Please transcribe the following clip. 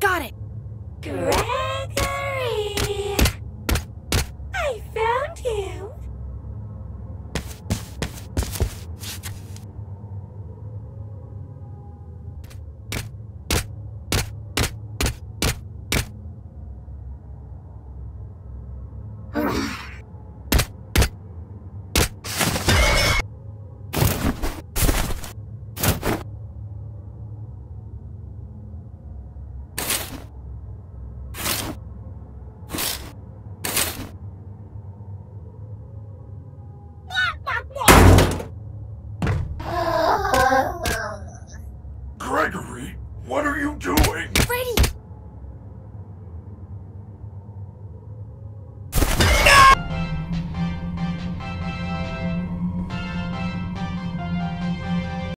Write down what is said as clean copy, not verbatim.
Got it! Gregory! I found you! Gregory, what are you doing? Freddy,